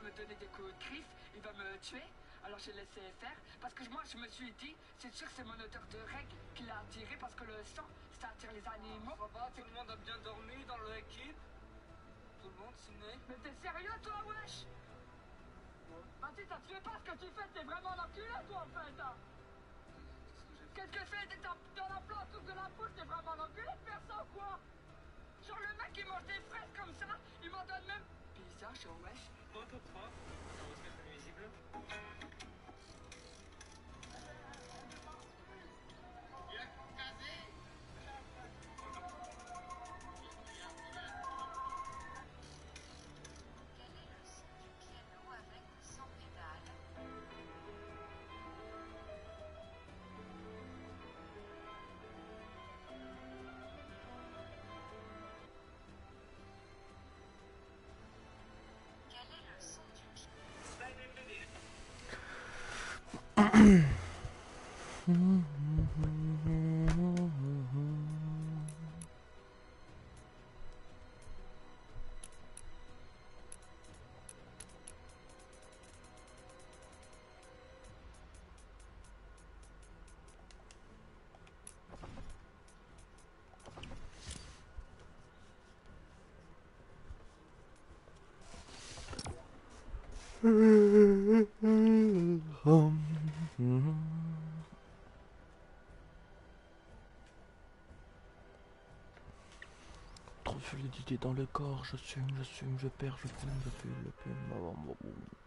me donner des coups de griffe, il va me tuer. Alors j'ai laissé faire, parce que moi je me suis dit, c'est sûr c'est mon odeur de règle qui l'a attiré, parce que le sang, ça attire les animaux. Ça va, tout le monde a bien dormi dans l'équipe. Tout le monde, Sidney. Mais t'es sérieux toi, wesh? Vas-y, ça te fait pas ce que tu fais, t'es vraiment un enculé toi en fait hein. Qu'est-ce que c'est? T'es dans la plante ou de la poule, t'es vraiment un enculé de faire ça ou quoi? Genre le mec il mange des fraises comme ça, il m'en donne même... Bizarre, je suis en wesh. Toi, ça va se mettre nuisible. Trop de fluidité dans le corps, je fume, je perds, je fume, je fume.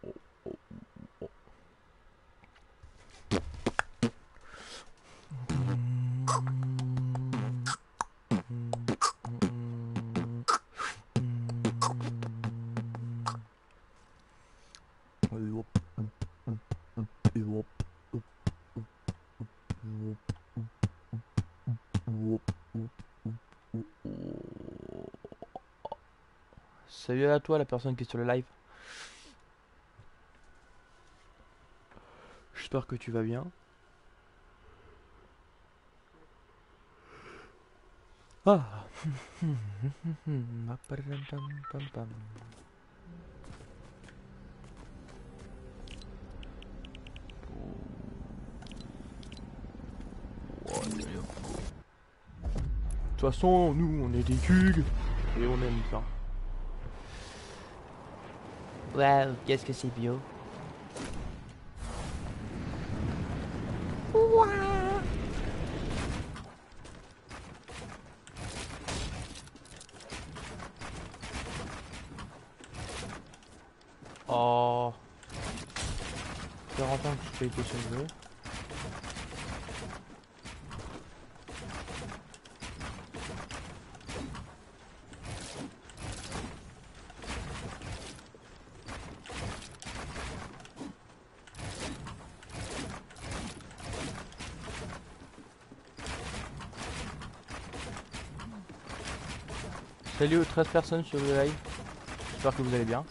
Salut à toi la personne qui est sur le live. J'espère que tu vas bien. Ah. De toute façon, nous on est des culs et on aime ça. Waouh, qu'est-ce que c'est bio. Oh. 40 ans que je fais été sur le jeu. Salut aux 13 personnes sur le live. J'espère que vous allez bien.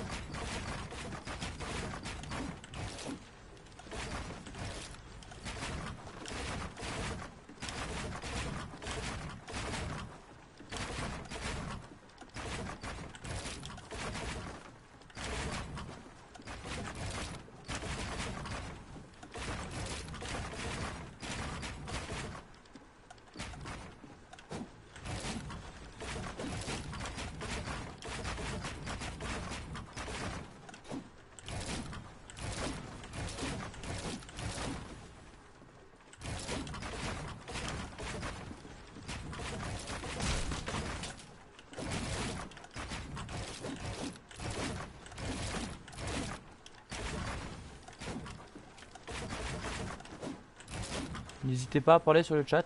N'hésitez pas à parler sur le chat.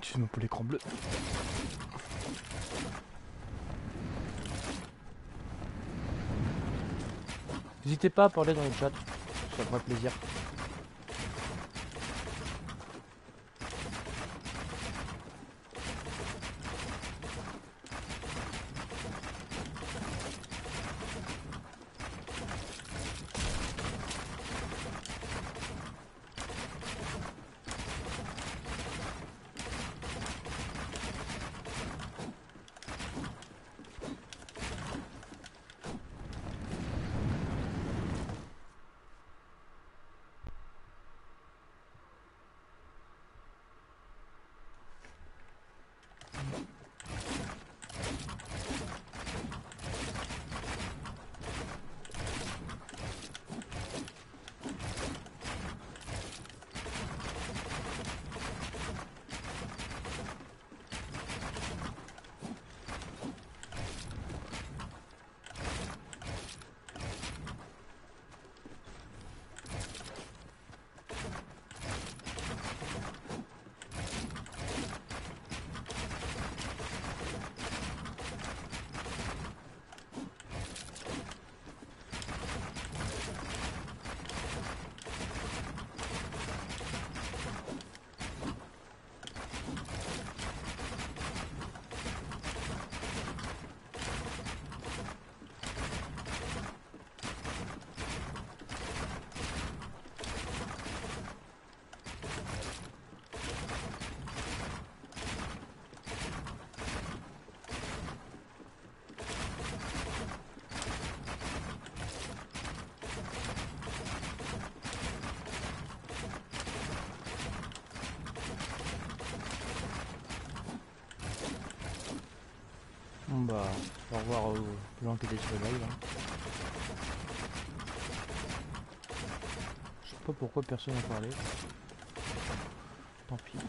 Excuse-moi pour l'écran bleu. N'hésitez pas à parler dans le chat, ça ferait plaisir. Bon bah, au revoir aux gens qui étaient sur le live. Hein. Je sais pas pourquoi personne n'a parlé. Tant pis.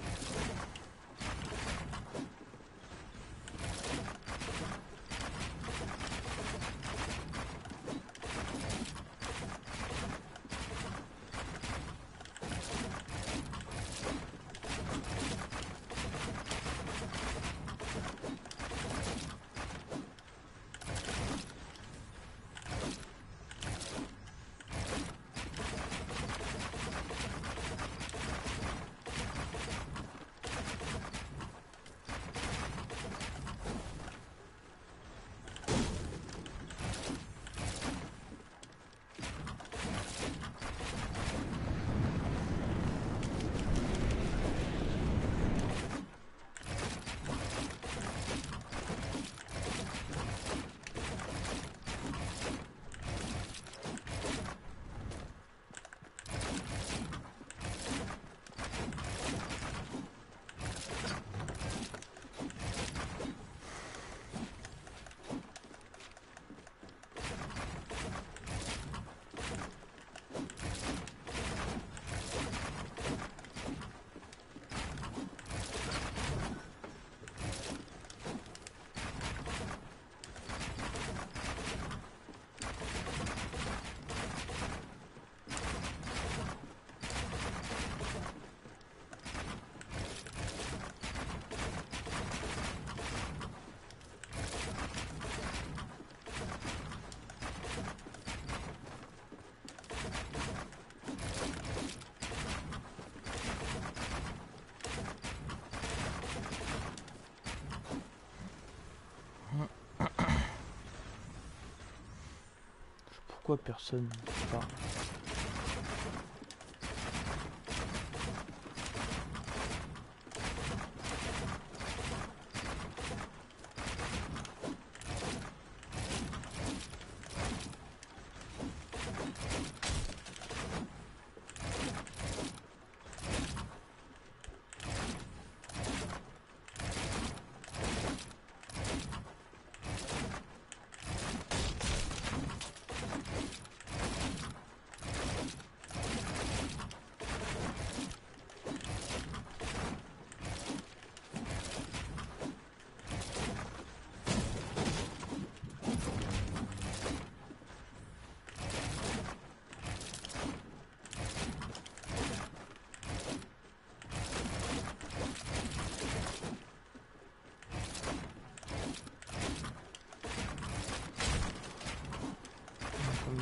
Pourquoi personne parle?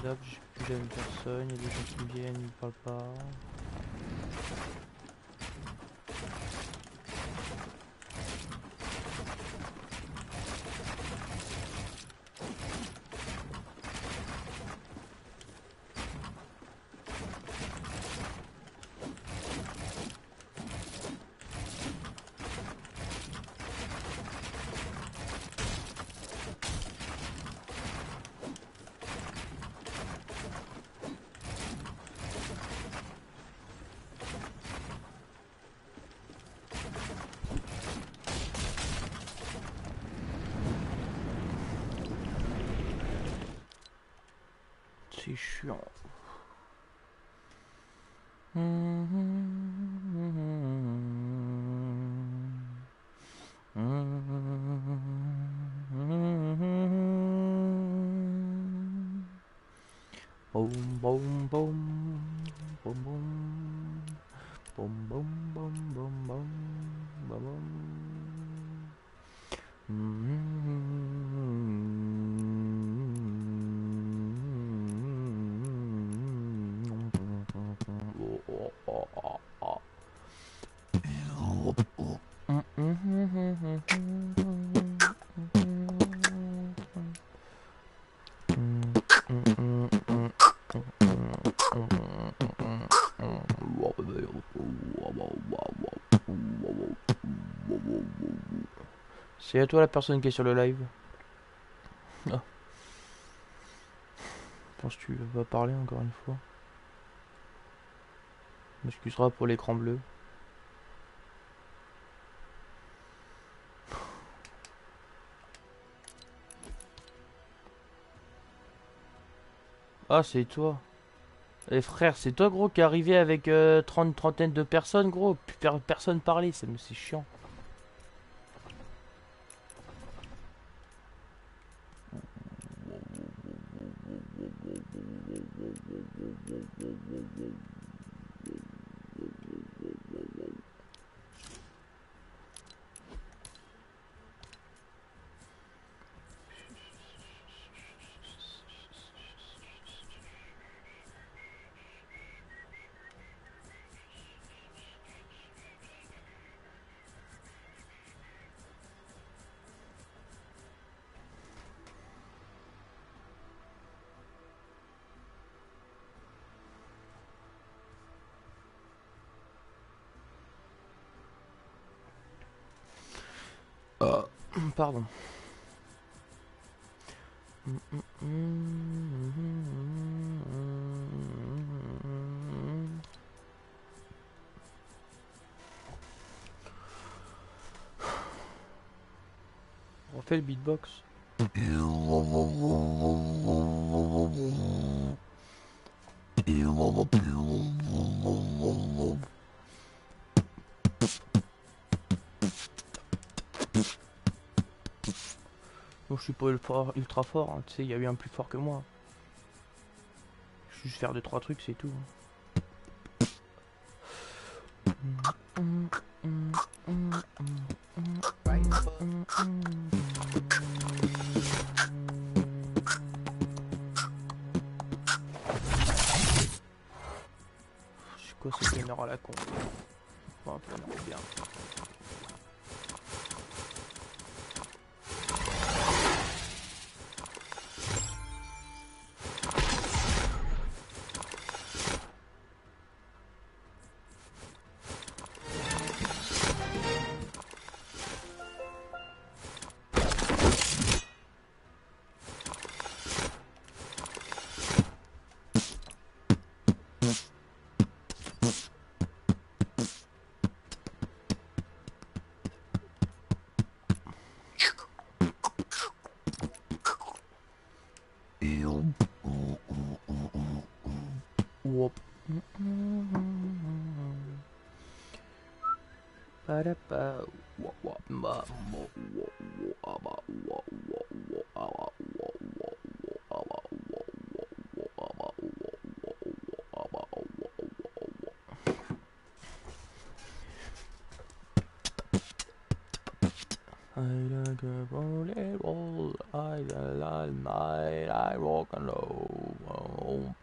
Là, j'aime personne, il y a des gens qui viennent, ils parlent pas. C'est chiant. Boom, boom, boom, boom, boom, boom, boom, boom, boom, boom, boom. C'est à toi la personne qui est sur le live. Ah. Je pense que tu vas parler encore une fois. Je m'excuseras pour l'écran bleu. Ah, c'est toi. Eh frère, c'est toi gros qui est arrivé avec trentaine de personnes gros. Puis personne parler, c'est chiant. Pardon. On refait le beatbox. Bon, je suis pas ultra fort, hein. Tu sais, il y a eu un plus fort que moi. Je vais juste faire 2-3 trucs, c'est tout. C'est quoi ce gamer à la con? Bon, on est bien. Whoop. I like a volleyball, I like night, I rock and roll.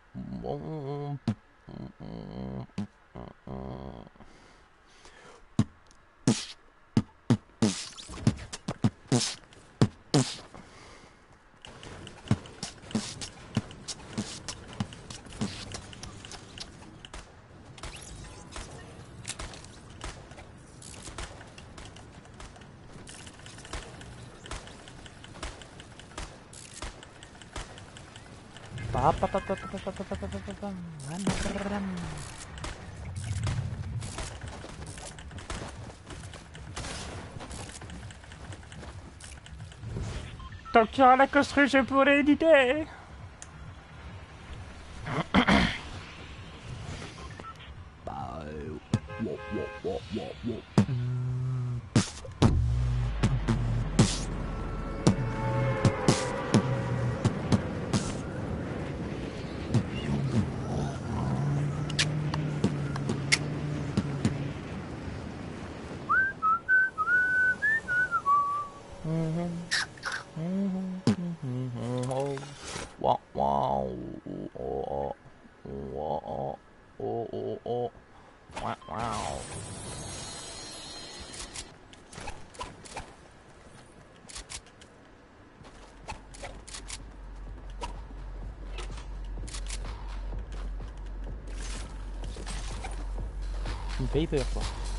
Tant qu'il y aura la construction, je pourrai éditer. Tu me fais peur, quoi.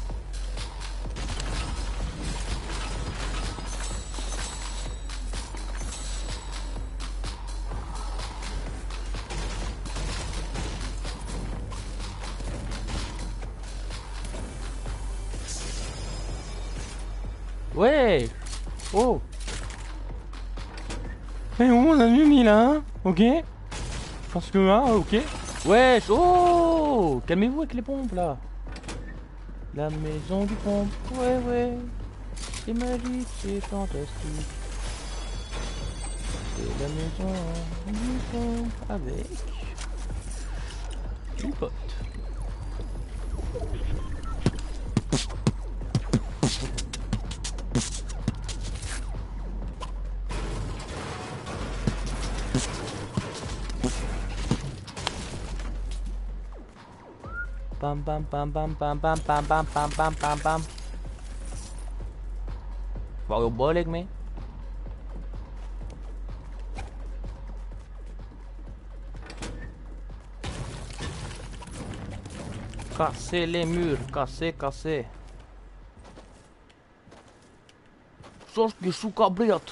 Ouais. Oh. Et on a mis là, hein. Ok. Parce que là, ok. Ouais. Oh. Calmez-vous avec les pompes là. La maison du pompe. Ouais, ouais. C'est magique, c'est fantastique. C'est la maison du pompe avec une pote. Bam bam bam bam bam bam bam bam bam bam bam bam. Vào bowling me. Casser les murs, casser. Coś mi szuka bliat.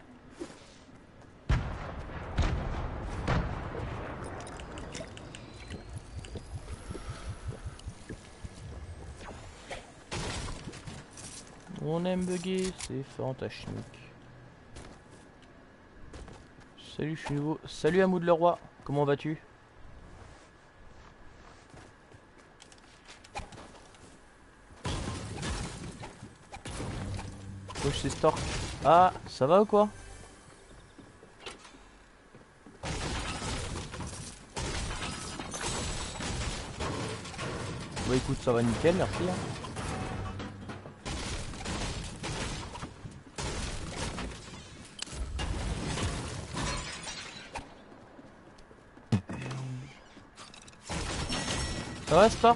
On aime bugger, c'est fantastique. Salut, je suis nouveau. Salut Hamoud le roi, comment vas-tu? Wesh, c'est Stork. Ah, ça va ou quoi? Bah écoute, ça va nickel, merci. Hein. Ça va Stork?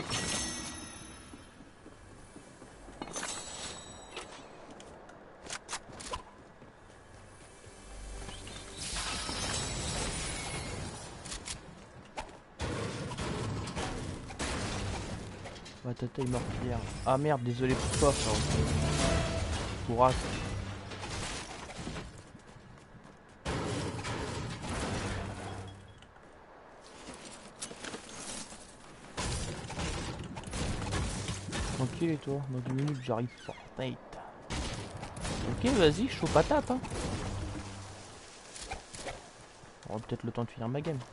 Ouais, tata est meurtrière. Ah merde, désolé pour toi, frère. Courage. Tranquille et toi, dans 10 minutes j'arrive Fortnite. Ok, vas-y, chaud patate hein. On aura peut-être le temps de finir ma game.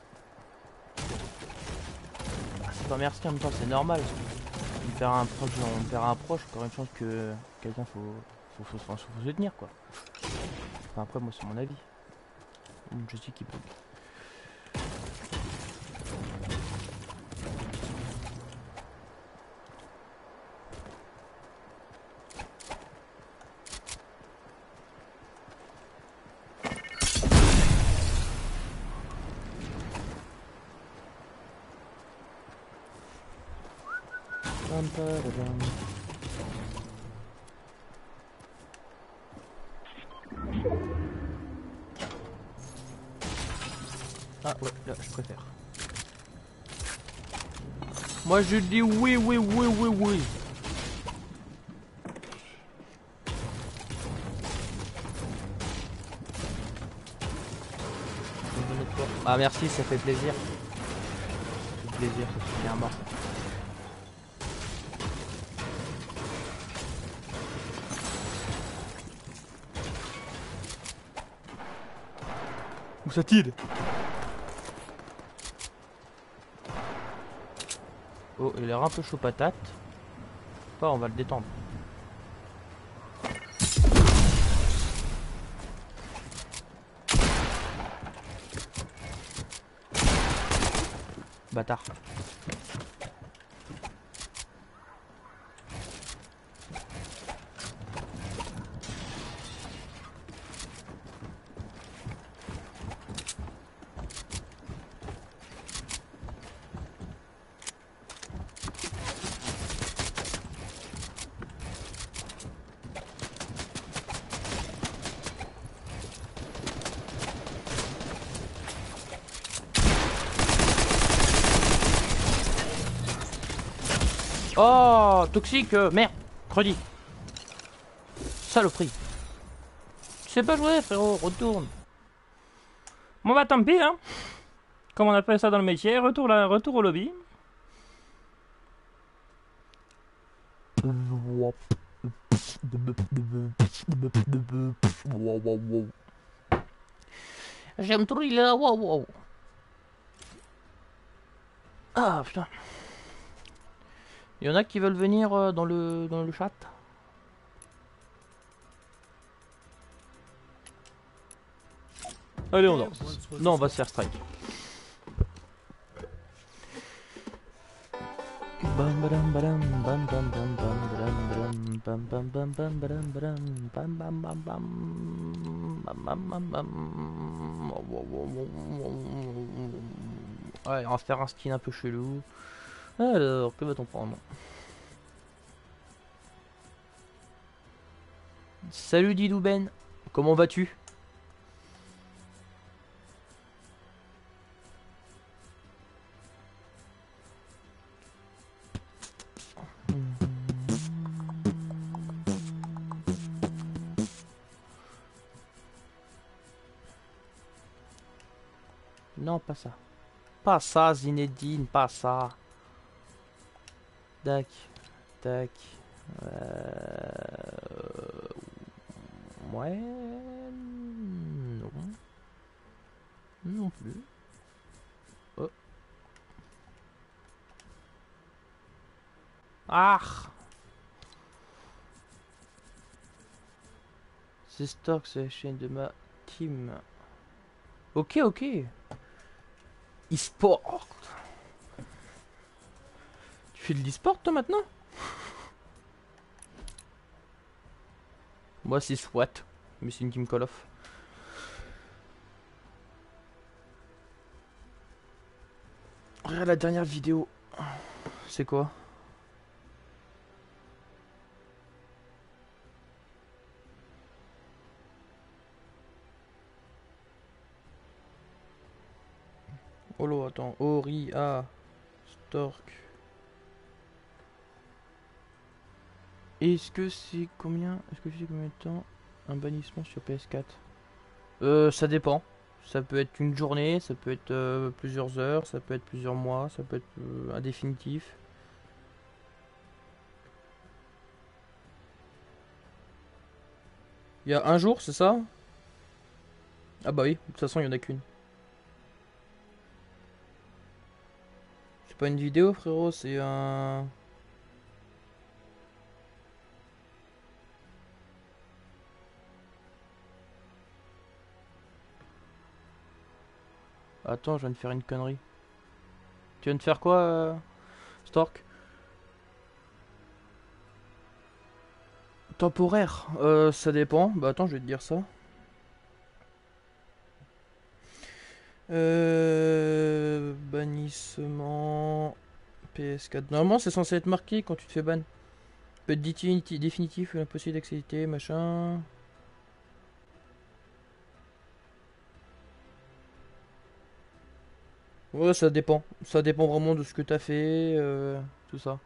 Ah, c'est pas merci en même temps, c'est normal. On perd un proche, encore une chance que quelqu'un faut se tenir quoi. Enfin, après moi c'est mon avis. Je sais qu'il peut. Ah ouais, là je préfère. Moi je dis oui, oui, oui, oui, oui. Ah merci, ça fait plaisir. Ça fait plaisir, ça fait bien mort. Où ça tire? Oh, il a l'air un peu chaud patate. Pas, on va le détendre. Bâtard. Oh, toxique, merde, credi. Saloperie. Tu sais pas jouer, frérot, retourne. Bon bah tant pis, hein. Comme on appelle ça dans le métier, retour au lobby. J'aime trop il est là, wow wow. Ah putain. Il y en a qui veulent venir dans le chat. Allez on danse. Non on va se faire strike. Bam badam badam bam bam bam bam badam badam bam bam bam bam badam badam bam bam bam bam bam bam bam bam. Ouais, on va faire un skin un peu chelou. Alors, que va-t-on prendre? Salut Didou Ben, comment vas-tu? Non, pas ça. Pas ça, Zinedine, pas ça. Tac, tac. Ouais. Non. Non plus. Oh. Ah! C'est Stork, c'est la chaîne de ma team. Ok, ok. E-sport. Tu fais de l'e-sport toi maintenant? Moi c'est SWAT, mais c'est une team Call of. Regarde la dernière vidéo. C'est quoi? Oh là, attends. Ori, A, Stork. Est-ce que c'est combien? Est-ce que c'est combien de temps un bannissement sur PS4? Ça dépend. Ça peut être une journée, ça peut être plusieurs heures, ça peut être plusieurs mois, ça peut être indéfinitif. Il y a un jour, c'est ça? Ah bah oui, de toute façon il y en a qu'une. C'est pas une vidéo frérot, c'est un... Attends, je viens de faire une connerie. Tu viens de faire quoi, Stork? Temporaire, ça dépend. Bah attends, je vais te dire ça. Bannissement PS4. Normalement, c'est censé être marqué quand tu te fais ban. Peut être définitif ou impossible d'accéder, machin. Ouais, ça dépend. Ça dépend vraiment de ce que t'as fait, tout ça.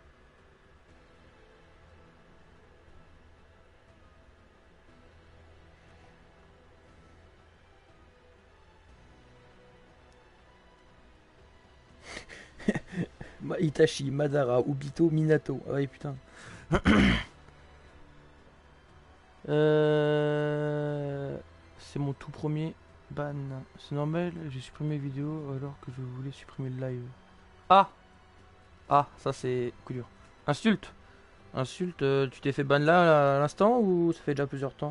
Itachi, Madara, Obito, Minato. Ah ouais, putain. C'est mon tout premier ban. C'est normal, j'ai supprimé vidéo alors que je voulais supprimer le live. Ah! Ah, ça c'est coup dur. Insulte! Insulte, tu t'es fait ban là à l'instant ou ça fait déjà plusieurs temps?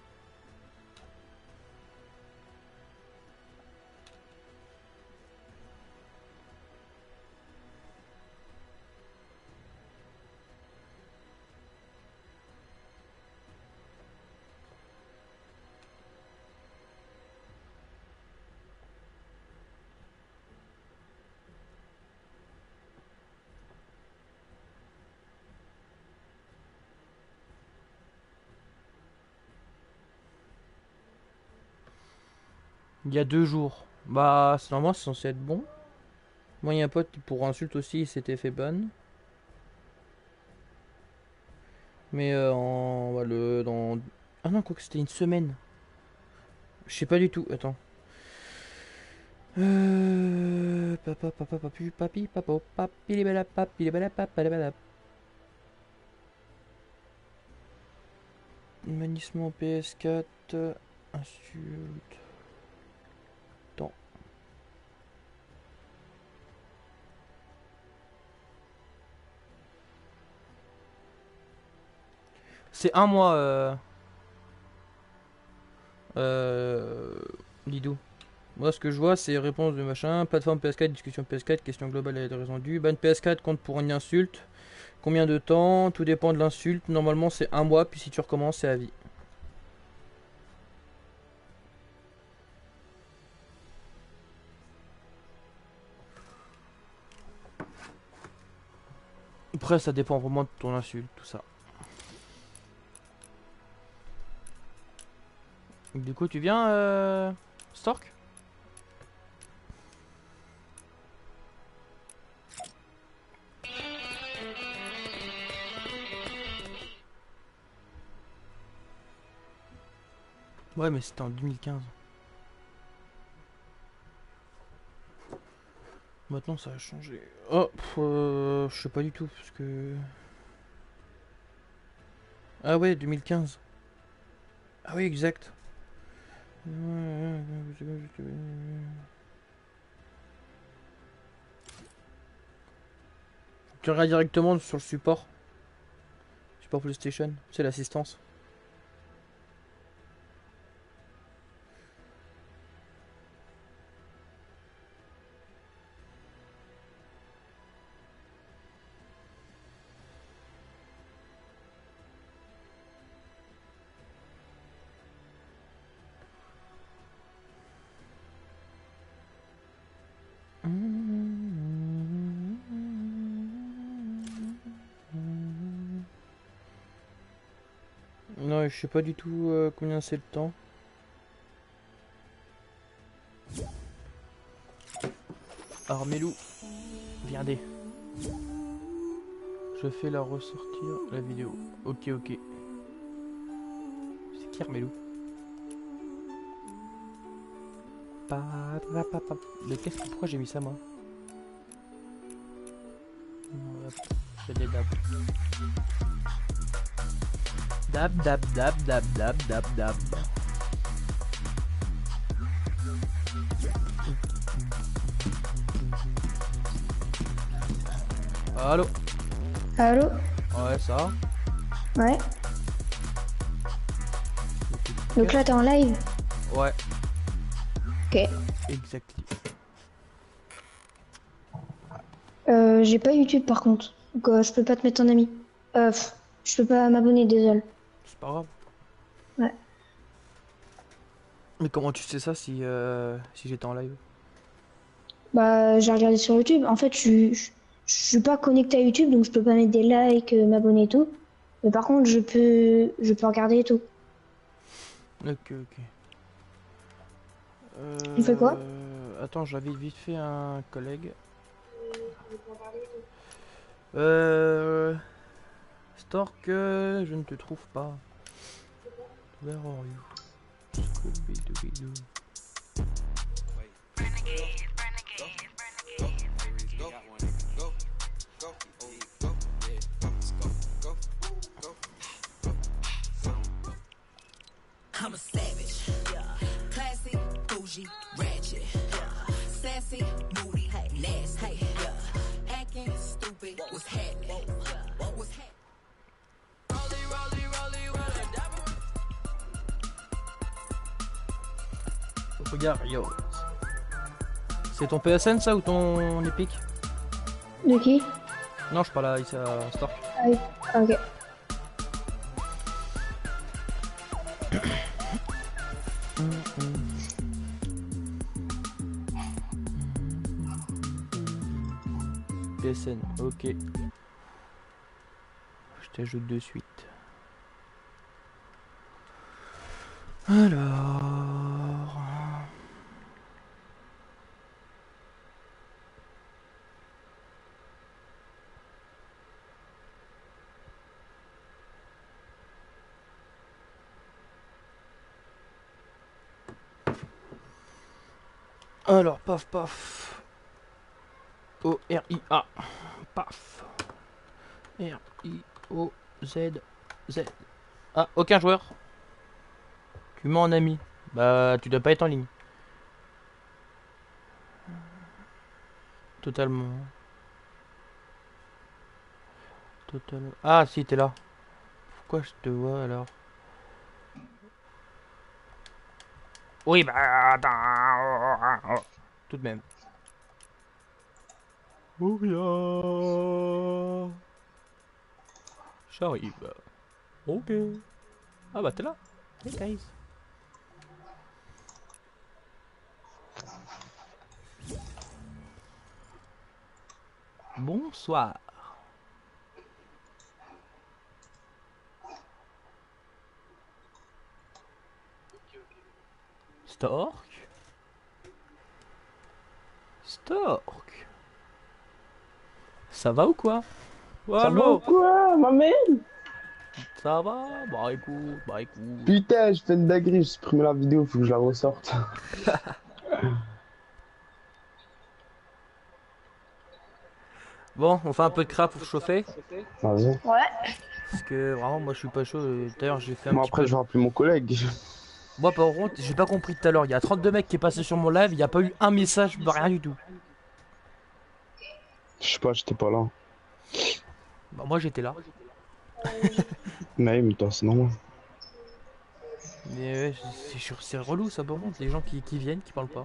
Il y a 2 jours. Bah, normalement c'est censé être bon. Moi, il y a un pote qui pour insulte aussi, il s'était fait ban. Mais dans... Ah non, quoi que c'était une semaine. Je sais pas du tout, attends. Papa, papa, papu, papi, papo, papi, les bala, papi, les bala, papa, les bala. Manissement PS4. Insulte. Temps. C'est un mois, Lidou. Moi, ce que je vois, c'est réponse de machin, plateforme PS4, discussion PS4, question globale et résolue. Ban PS4 compte pour une insulte. Combien de temps? Tout dépend de l'insulte. Normalement, c'est un mois, puis si tu recommences, c'est à vie. Après, ça dépend vraiment de ton insulte, tout ça. Du coup, tu viens, Stork? Ouais, mais c'était en 2015. Maintenant, ça a changé. Oh, je sais pas du tout, parce que... Ah ouais, 2015. Ah oui, exact. Tu regardes directement sur le support. Support PlayStation, c'est l'assistance. Non, je sais pas du tout combien c'est le temps. Armelou, viendez. Je fais la ressortir la vidéo. Ok, ok. C'est qui Armelou? Mais pourquoi j'ai mis ça moi? C'est des dabs. Dab dab dab dab dab dab dab. Allô? Allô? Ouais, ça. Ouais. Donc là, t'es en live? Ouais, Ok. exactly. J'ai pas YouTube par contre. Donc je peux pas te mettre en ami. Je peux pas m'abonner, désolé. C'est pas grave. Ouais. Mais comment tu sais ça si j'étais en live? Bah, j'ai regardé sur YouTube. En fait, je Je suis pas connecté à YouTube, donc je peux pas mettre des likes, m'abonner et tout. Mais par contre, je peux regarder et tout. Ok, ok. Tu fais quoi? Attends, j'avais vite fait un collègue. Stork, je ne te trouve pas. Where are you? Scooby-Dooby-Doo. I'm a savage, classy, bougie, ratchet, sassy, moody, nasty, acting stupid. What's happening? What's happening? Regarde, yo. C'est ton PSN ça ou ton Epic? De qui? Non, je parle à Stork. Ah oui, ok. PSN, ok. Je t'ajoute de suite. Alors... Alors, paf, paf. O-R-I-A. Paf. R-I-O-Z-Z. Ah, aucun joueur. Tu mets en ami. Bah, tu dois pas être en ligne. Totalement. Totalement. Ah, si, t'es là. Pourquoi je te vois alors? Oui, bah, attends. Tout de même. Ouria. J'arrive. Ok. Ah bah t'es là. Hey guys. Bonsoir. Stork. Stork. Ça va ou quoi? Ça va ou quoi, ma mère? Ça va? Bah écoute. Putain, je fais une dinguerie, j'ai supprimé la vidéo, faut que je la ressorte. Bon, on fait un peu de crap pour chauffer. Vas-y. Ouais. Parce que vraiment, moi je suis pas chaud. D'ailleurs, j'ai fait un Moi petit après, peu. je vais appeler mon collègue. Moi, par contre, j'ai pas compris tout à l'heure. Il y a 32 mecs qui est passé sur mon live. Il n'y a pas eu un message, bah, rien du tout. Je sais pas, j'étais pas là. Bah, moi j'étais là. Mais toi, c'est normal. Mais ouais, c'est relou ça, par contre. Les gens qui viennent, qui parlent pas.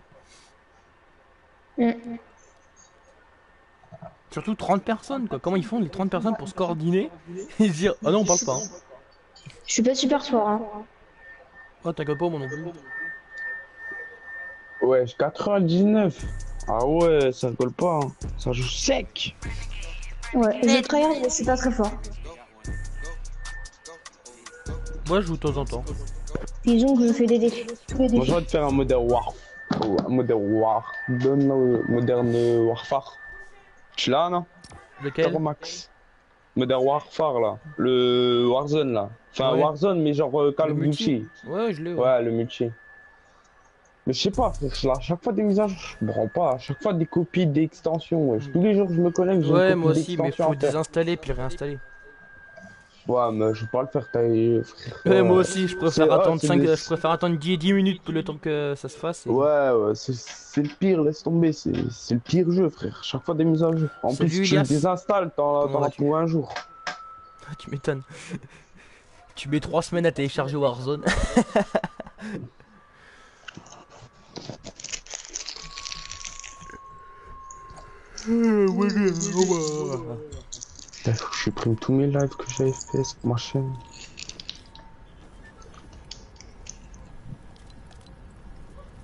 Surtout 30 personnes, quoi. Comment ils font les 30 personnes pour se coordonner et se dire, ah non, on parle pas. Hein. Je suis pas super fort, hein. Oh, t'inquiète pas, moi non plus. Ouais, 99. Ah ouais, ça rigole pas. Hein. Ça joue sec. Ouais, je tryhard, mais je suis pas très fort. Moi, je joue de temps en temps. Disons que je fais des défis. Tous les Moi, défis. je vais te faire un Modern War. Un Modern War. Modern Warfare. Tu l'as, non? Lequel? Max. Modern Warfare, là. Le Warzone, là. Enfin, Ouais. Warzone, mais genre Call Le of multi. Duty. Ouais, je l'ai. Ouais, le multi. Mais je sais pas, frère, à chaque fois des mises à jour, je me rends pas. À chaque fois des copies d'extensions. Ouais. Tous les jours, je me connecte, j'ai Ouais, une moi copie aussi, mais d'extension faut à faire. désinstaller puis réinstaller. Ouais, mais je vais pas le faire, frère. Ouais, moi aussi, je préfère attendre c'est 5, des- je préfère attendre 10 minutes pour le temps que ça se fasse. Et... Ouais, c'est le pire, laisse tomber. C'est le pire jeu, frère. Chaque fois des mises à jour. En Salut, plus, tu Elias. le désinstalles, t'en Comment as vas-tu? pour un jour. Tu m'étonnes. Tu mets 3 semaines à télécharger Warzone. Là, faut que je supprime tous mes lives que j'avais fait sur ma chaîne.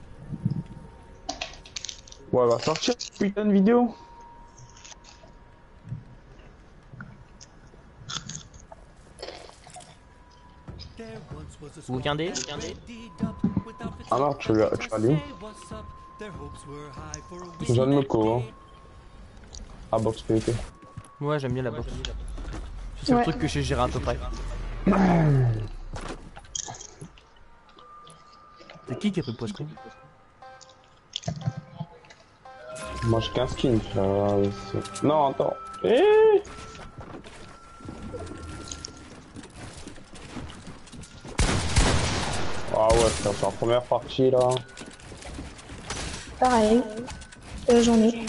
Ouais, elle va sortir cette putain de vidéo. Vous viendez? Alors, tu vas aller où? Je viens de me co, hein. Ah, box PvP. Ouais, j'aime bien la boxe. C'est le truc que j'ai géré à peu près. C'est qui a pris le poisson? Moi, j'ai qu'un skin, frère. Non, attends. Ah ouais, frère, c'est la première partie, là. Pareil. J'en ai.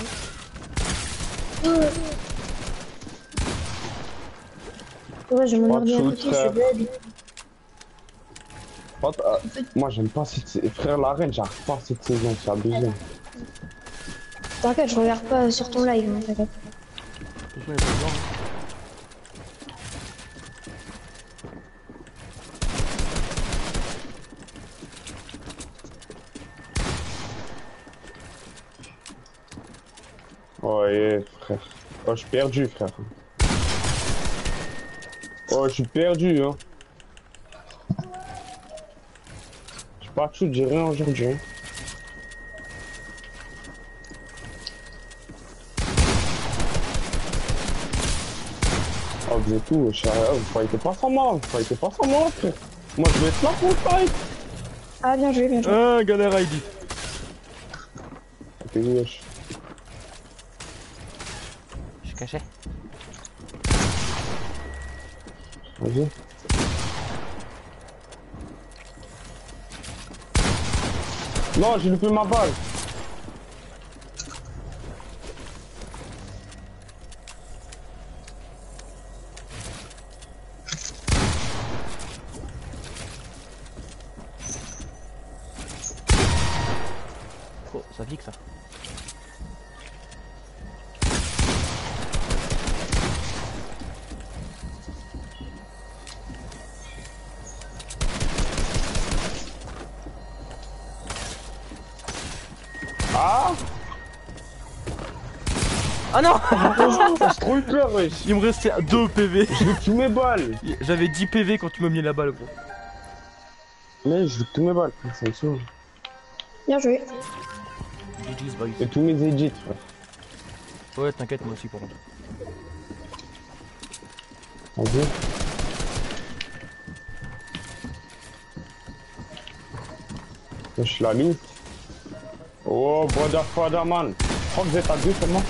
Ouais, j'ai mon ordi à côté, je suis dead. Moi, j'aime pas cette... Frère, l'arène, j'arrive pas cette saison, c'est abusé. T'inquiète, je regarde pas sur ton live, hein, t'inquiète. Ouais, frère. Oh, je suis perdu, frère. Oh, je suis perdu, hein. J'ai pas de shoot, j'ai rien aujourd'hui. Hein. Oh, vous êtes tout, vous fightez pas sans moi, vous fightez pas sans moi, frère. Moi, je vais être là pour le fight. Ah, bien joué, bien joué. Ah, galère ID. Ok, wesh. Je suis caché. Vas-y. Non, j'ai loupé ma balle. Oh, ça pique ça. Ah! Ah non! J'ai trop eu peur, wesh. Il me restait 2 PV. J'ai loupé tous mes balles. J'avais 10 PV quand tu m'as mis la balle, gros. Mais j'ai loupé tous mes balles, frère, c'est une chose. Bien joué. GG's boys. Et tous mes edits, frère. Ouais, t'inquiète, moi aussi, pour contre. Vas-y. Wesh, la liste. Oh, brother, father, man. Je crois que vous êtes à 2 seulement.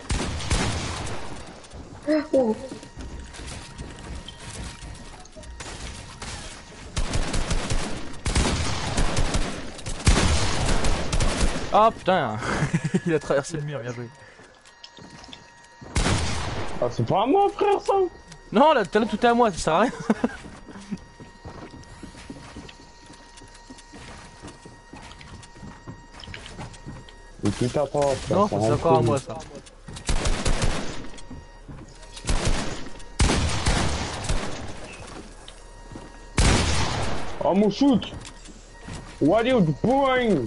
Oh. Ah putain. Il a traversé le mur, bien joué. Ah, c'est pas à moi, frère, ça. Non, là, tout est à moi, ça sert à rien. Et puis t'as pas, frère. Non, ça c'est rend encore à fou. moi, ça. Oh, mon shoot. What are you doing?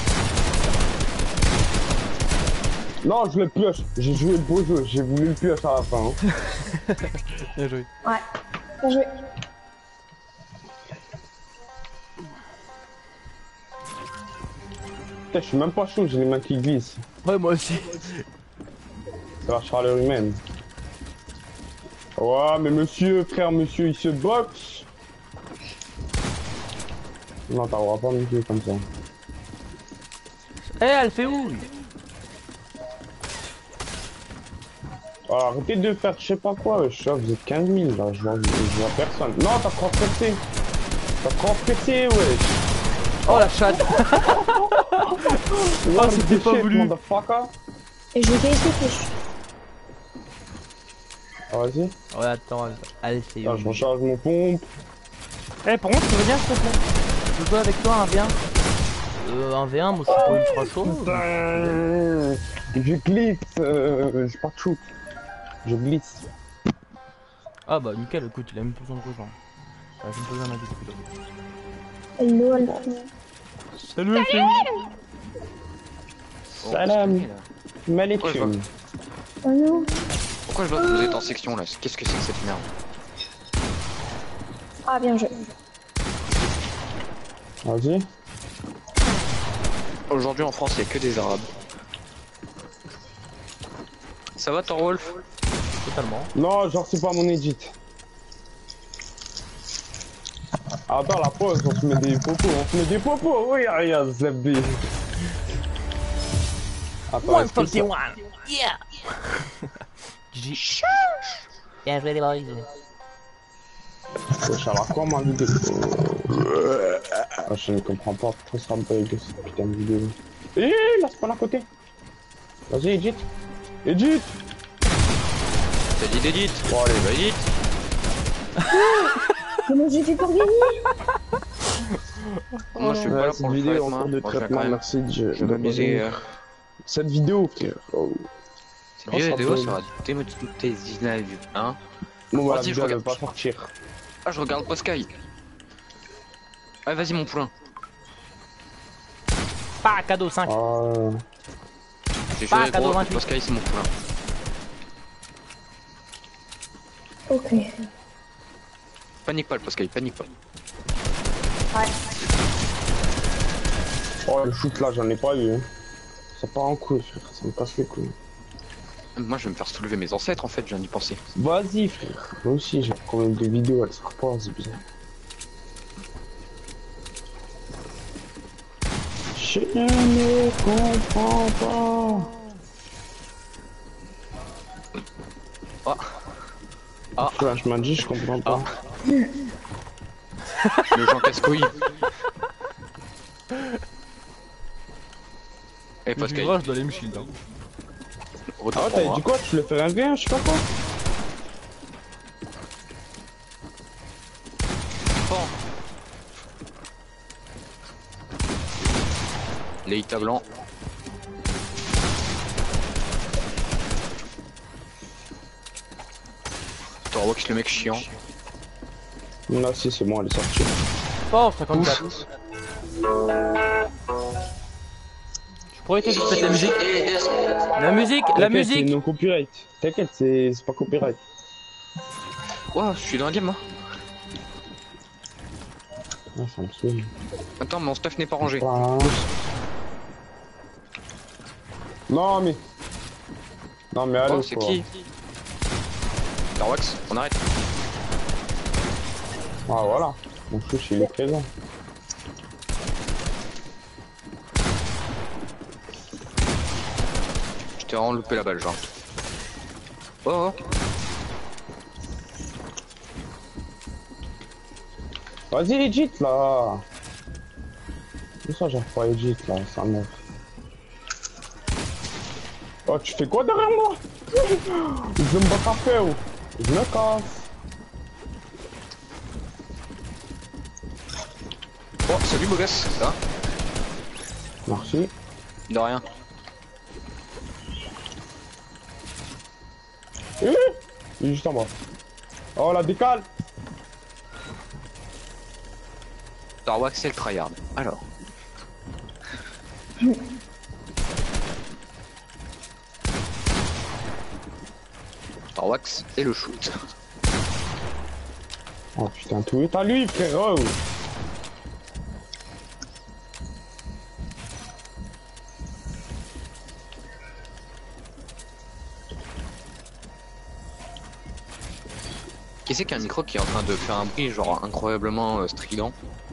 Non, je le pioche. J'ai joué le beau jeu. J'ai voulu le pioche à la fin. Hein. Bien joué. Ouais. Bien joué. Putain, je suis même pas chaud. J'ai les mains qui glissent. Ouais, moi aussi. C'est la chaleur humaine. Ouais, mais monsieur, frère, monsieur, il se boxe. Non, t'auras pas me tuer comme ça. Eh, elle fait où? Alors, arrêtez de faire je sais pas quoi, je sais, vous êtes 15 000 là, je vois personne. Non, t'as transpercé. T'as transpercé, ouais. Oh la chatte. Oh, c'était pas voulu. Et je vais essayer. Ah, vas-y. Ouais, attends, elle fait Ah, où? je recharge mon pompe. Eh, par contre, tu veux bien, s'il te plaît? Je joue avec toi un V1. Un V1, moi je suis pas ultra chaud. Putain, je glisse, j'ai pas de shoot. Je glisse. Ah bah nickel, écoute, il a même pas besoin de rejoindre. Ah, j'ai pas besoin d'un avis de Hello, Alpha. Salut, elle fait où? Salam. Malikum. Oh non. Pourquoi je vois que vous êtes en section là? Qu'est-ce que c'est que cette merde? Ah, bien joué. Vas-y. Aujourd'hui en France, il n'y a que des Arabes. Ça va, Thorwolf? Totalement. Non, genre c'est pas mon edit. Attends, la pause, on se met des popos, oui, regarde, Zebbi. Attends, est-ce que ça... 141. Yeah. Bien joué les boys. Wesh, alors quoi ma vidéo? Je ne comprends pas pourquoi ça bug cette putain de vidéo. Eh, là c'est pas à côté. Vas-y, edit. Edit. T'as dit d'edit? Bon allez, Bah edit. Comment j'ai fait pour gagner? Moi je suis pas là cette pour le vidéo fight, en moi. cours de Moi, je viens traitement, quand même. merci de Je vais m'amuser. Cette vidéo, frère. Oh. Cette vidéo ça sera démonétisée, hein? Bon, bah, la Vas-y, je vidéo elle va regarde. pas sortir. Ah, je regarde pas Sky. Allez, vas-y, mon poulain. Pas cadeau 5. J'ai Pas juré cadeau gros, 28. pas Sky, c'est mon poulain. Ok. Panique pas, le Sky, panique pas. Oh, le shoot là, j'en ai pas eu. Hein. Ça part en couille, frère. Ça me casse les couilles. Moi, je vais me faire soulever mes ancêtres, en fait, je viens d'y penser. Vas-y, frère. Moi aussi, j'ai un problème de vidéo, elle sort pas, c'est bizarre. Je ne comprends pas. Ah. Flash m'a dit, je comprends pas. Le Jean casse-couille. Eh, pas Sky. Je dois aller me shield. Hein. Retour Ah, pour t'avais moi. dit quoi? Tu le fais un V1, je sais pas quoi? Pan. Les Ita blancs. Torwox, le mec chiant. Là, si, c'est bon, elle est sortie. Oh, 54. Je pourrais te mettre la musique. La musique, la T'inquiète, c'est musique. non copyright. T'inquiète, c'est pas copyright. Ouah, je suis dans un game, moi. Ah, ça me saoule. Attends, mon stuff n'est pas rangé. Ah. Non, mais. Non, mais allez, Oh, c'est qui? Torwox, on arrête. Ah, voilà. Mon chouche, il est présent. Je t'ai vraiment loupé la balle, genre. Oh, oh. Vas-y, Edit, là. Où ça, j'arrive pas Edit, là, ça meurt. Oh, tu fais quoi derrière moi? Je me bats pas fait, oh. Je me casse. Oh, salut, beau gosse. Ça va? Merci. De rien. Il est juste en bas. Oh, la décale. Torwox, c'est le tryhard. Alors. Torwox et le shoot. Oh putain, tout est à lui, frérot. Qui c'est qui a un micro qui est en train de faire un bruit genre incroyablement strident?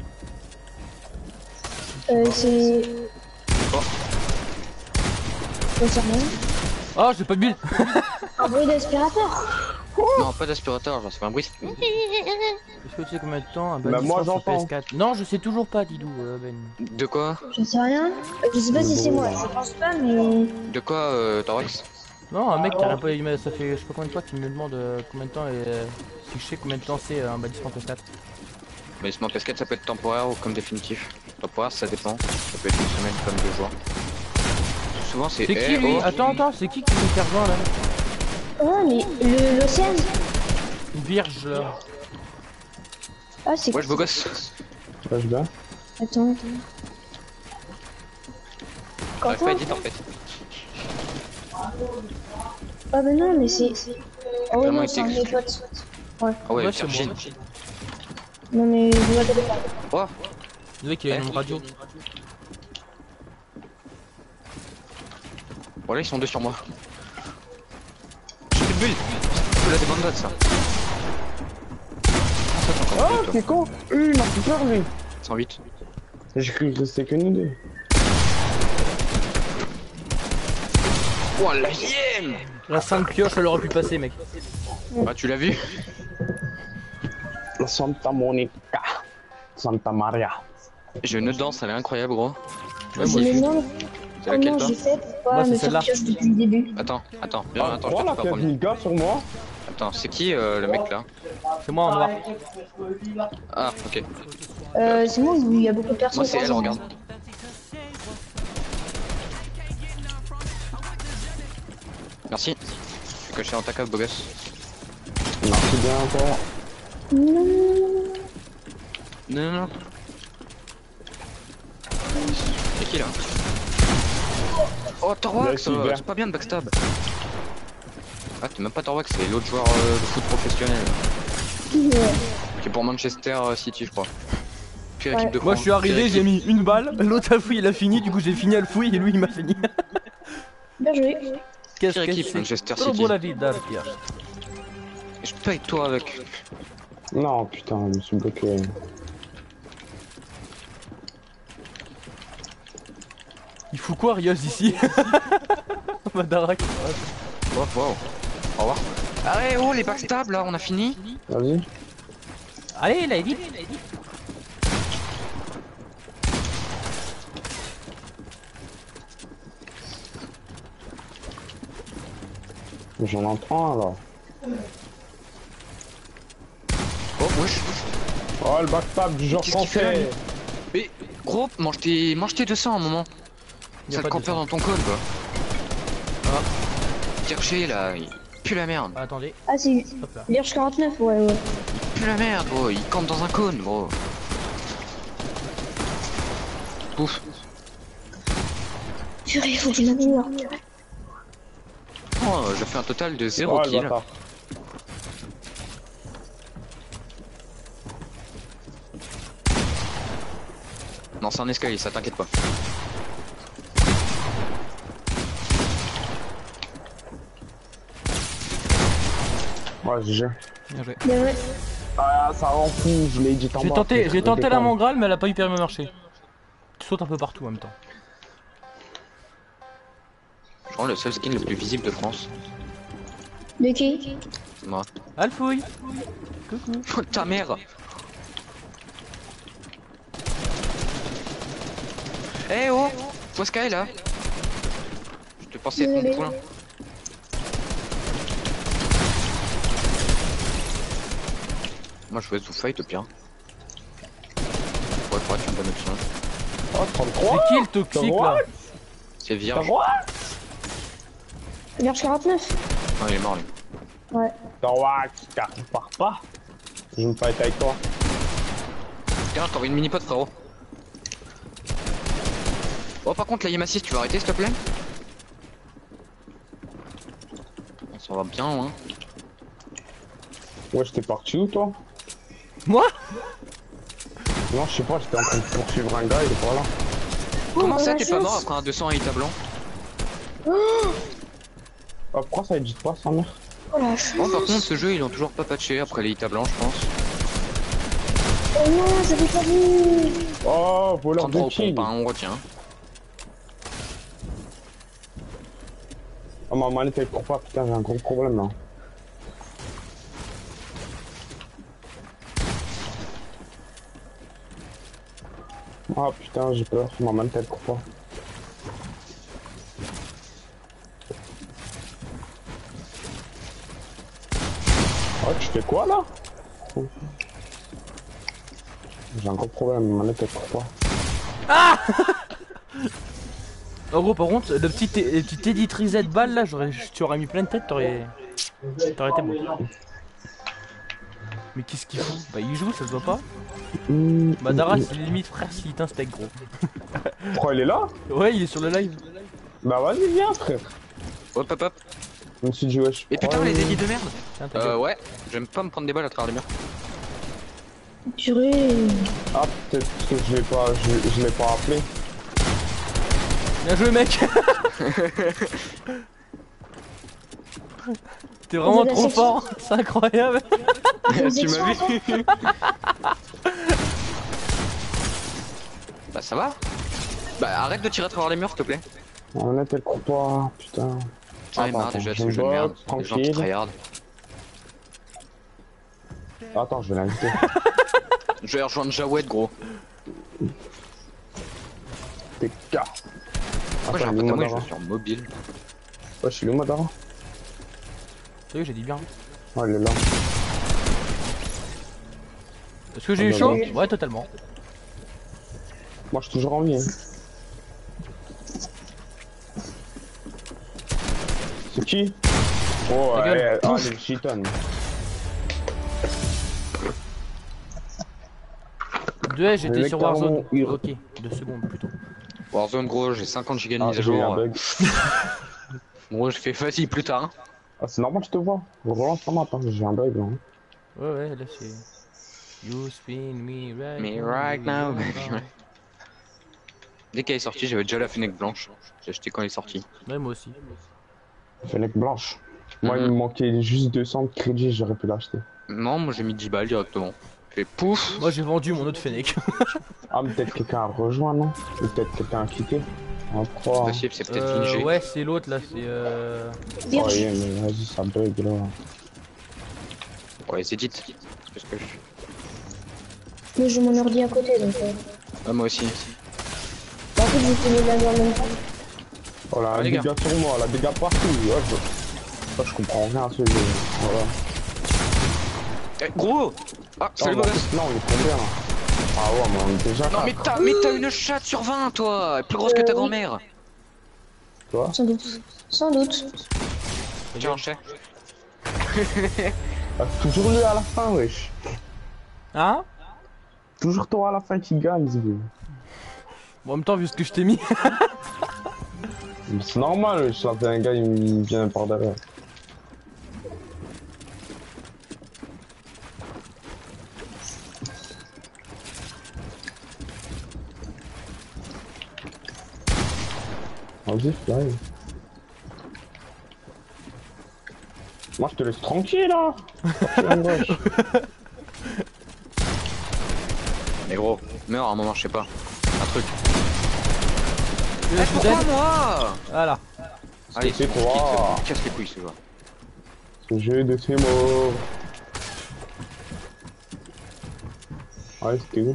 C'est... Oh. Concernant Oh, j'ai pas de bulle. un bruit d'aspirateur. Non, pas d'aspirateur, genre ça fait un bruit. Est-ce que tu sais combien de temps un Bah, balisson moi, sur j'entends. PS4? Non, je sais toujours pas, Didou, Ben. De quoi? Je sais rien. Je sais pas si c'est moi, je pense pas, mais... De quoi, Torwox? Non, un mec qui arrête pas d'allumer, ça fait je sais pas combien de fois qu'il me demande combien de temps et si je sais combien de temps c'est un balisson PS4. Mais ce PS4 ça peut être temporaire ou comme définitif. Temporaire ça dépend, ça peut être une semaine comme 2 jours. Souvent c'est C'est qui lui? oh. Attends, c'est qui me fait rejoindre là? Oh, mais l'océan. Une vierge là. Ah, c'est... Wesh beau gosse. Ouais, je viens. Attends. J'arrive Quentin. pas à éditer en fait. Ah bah non, mais c'est... Oh Vraiment non, c'est un de mes potes. Ouais. Ah ouais, Ouais, c'est Virgin. moi. Non mais je vois pas. Oh, Le mec il a une radio. Bon là ils sont deux sur moi. J'ai plus de bulle. C'est des bandes ça. Ah, c'est con. Il m'a fait peur lui. 108. J'ai cru que c'était que nous deux. Oh la hyène. La 5 pioches elle aurait pu passer mec. Bah tu l'as vu. La Santa Monica. Santa Maria. J'ai une danse, elle est incroyable gros. Ouais, moi aussi. C'est laquelle non, toi? j'ai fait pour Moi, pas c'est me celle-là. faire pioche depuis le début. Attends, viens, attends, je Voilà, te fais pas 15 premier. 000 gars sur moi. Attends, c'est qui le mec là? C'est moi en noir. Ah, ok. C'est moi où il y a beaucoup de personnes. Moi c'est elle, regarde. Merci. Je suis caché dans ta cave, beau gosse. Merci bien encore. Non. C'est qui là? Oh, Torwax, Là, c'est pas bien de backstab. Ah, t'es même pas Torwax, c'est l'autre joueur de foot professionnel. Qui est pour Manchester City, je crois. Pire équipe de Moi je suis arrivé, j'ai mis une balle, l'autre a fouillé, il a fini, du coup j'ai fini à le fouiller et lui il m'a fini. Bien joué. Qu'est-ce Pire que équipe, c'est? Manchester Trop City. beau la vie d'Arthur. Je peux avec toi avec. Non, putain, je me suis bloqué. Il fout quoi Rios ici? Madarak. Wow. Au revoir. Allez, oh les backstabs là, on a fini. Vas-y. Allez, il a dit. J'en entends alors. Oh, wesh. Oh, le backstab du genre Qu'est-ce qu'il fait là, français. lui Mais gros, mange tes 200 à un moment. Y a Ça pas te de campeur dans ton code quoi. Ah. Chercher là, il pue la merde. Ah, attendez, Ah, c'est hop là. Vierge 49, ouais. Il pue la merde gros, il campe dans un cône gros. Pouf. Purée, faut qu'il m'améliore. Oh, j'ai fait un total de 0 Oh, le kills. bâtard. Non, c'est un escalier, ça t'inquiète pas. Ouais, GG. Bien joué. Bien joué. Ah, ça rend fou, je l'ai dit en J'ai bas. tenté, frère, j'ai tenté la déconne. mangrale mais elle a pas hyper bien marché. Tu sautes un peu partout en même temps. Je crois le seul skin le plus visible de France. De qui? Moi. Alfouille. Coucou. Oh, ta mère. Eh oh, toi Sky là. Je te pensais être mon point. Moi je vais sous fight au pire. Ouais, faudrait que tu me donnes option. Oh, 33. C'est qui le toxique là? C'est T'as vierge. droit? Vierge 49? Non, il est mort lui. Ouais. T'as droit, car tu pars pas. Je veux pas être avec toi. Tiens, je t'envoie une mini-pot frérot. Oh par contre la Yamasis tu vas arrêter s'il te plaît. On s'en va bien loin. Ouais, j'étais parti où toi? Moi? Non, je sais pas, j'étais en train de poursuivre un gars, il est pas là. Comment ça la t'es pas chance. mort après un 200 à état blanc? Ah, pourquoi ça dit pas sa mère? Oh la chance. Oh par contre ce jeu ils l'ont toujours pas patché après les états blancs je pense. Oh non, j'avais pas vu. Oh, voleur 33 de au kill. pompe, hein, on retient. Oh, ma manette elle court pas, putain, j'ai un gros problème là. Ah putain, j'ai peur, ma manette elle court pas. Oh, tu fais quoi là? Oh. J'ai un gros problème, ma manette elle court pas. En gros, par contre, le petit edit reset balle là, tu aurais mis plein de têtes, t'aurais été bon. Mais qu'est-ce qu'il fout? Bah, il joue, ça se voit pas. Madara, c'est limite frère s'il t'inspecte, gros. Pourquoi il est là? Ouais, il est sur le live. Bah vas-y, viens frère. Hop hop hop. Je me suis dit wesh. Et putain les édits de merde. Tiens, ta gueule. Ouais, j'aime pas me prendre des balles à travers les murs. Purée. Ah, peut-être que je l'ai pas appelé. Bien joué, mec. T'es vraiment On veut la trop section. fort, c'est incroyable. Tu m'as vu? Bah ça va. Bah arrête de tirer à travers les murs s'il te plaît. On était le pas, putain. J'en ai marre déjà de ce jeu de merde. Les gens qui tryhard. Attends, je vais l'inviter. Je vais rejoindre Jawed gros. T'es car. Moi j'ai un Attends, pote à moi, je Madara. joue sur mobile. Ouais, je suis où, Madara? T'as vu, j'ai dit bien. Ouais, il est là. Est-ce que j'ai eu Ah, chaud? bah, Ouais, totalement. Moi, je suis toujours en vie. Hein. C'est qui? Oh, Ta gueule. ouais, ah, les cheatons. 2 j'étais mec, sur t'as Warzone. vraiment eu- Ok, 2 secondes plutôt. Warzone gros, j'ai 50 gigas de Ah, mise à j'ai eu un jour. bug. Gros, je fais facile plus tard. Hein. Ah, c'est normal, je te vois. Relance la map, hein. J'ai un bug. Hein. Ouais, là c'est. You spin me right Me right now, baby. now. Dès qu'elle est sortie, j'avais déjà la fenêtre blanche. J'ai acheté quand elle est sortie. Ouais, moi aussi. Fennec blanche. Moi, il me manquait juste 200 de crédits, j'aurais pu l'acheter. Non, moi j'ai mis 10 balles directement. Fait pouf. Moi j'ai vendu mon autre Fennec. Ah, mais peut-être quelqu'un a rejoint, non? Ou peut-être quelqu'un a quitté. On croit. Possible, c'est peut-être Fingé. Ouais, c'est l'autre là, c'est Oh, Vierge. yeah, mais vas-y, ça bug là. Ouais, c'est dit. Parce que je... Moi, j'ai mon ordi à côté, donc... Ah, moi aussi. En fait, j'ai fini la nuit en même temps. Oh là, Ah, un les gars. dégât sur moi, la dégât partout. Je comprends rien à ce jeu. Voilà. Eh, gros. Ah, salut non, mon gosse. non, on est combien là? Ah ouais, mais on est déjà Non, mais t'as une chatte sur 20, toi. Elle est plus grosse que ta Oui. grand-mère. toi. Sans doute. Sans doute. Tiens, chais. Ah, toujours lui à la fin, wesh. Hein? Toujours toi à la fin qui gagne, ce jeu. Bon, en même temps, vu ce que je t'ai mis. Mais c'est normal, wesh. Là, t'as un gars, il vient par derrière. Vas-y, fly. Moi, je te laisse tranquille, là. Mais gros, meurs à un moment, je sais pas. Un truc. Je suis Pourquoi dead. moi? Voilà. Allez, C'est toi. casse les couilles, ce joueur. Ce jeu de ces mots. Ouais, c'était où?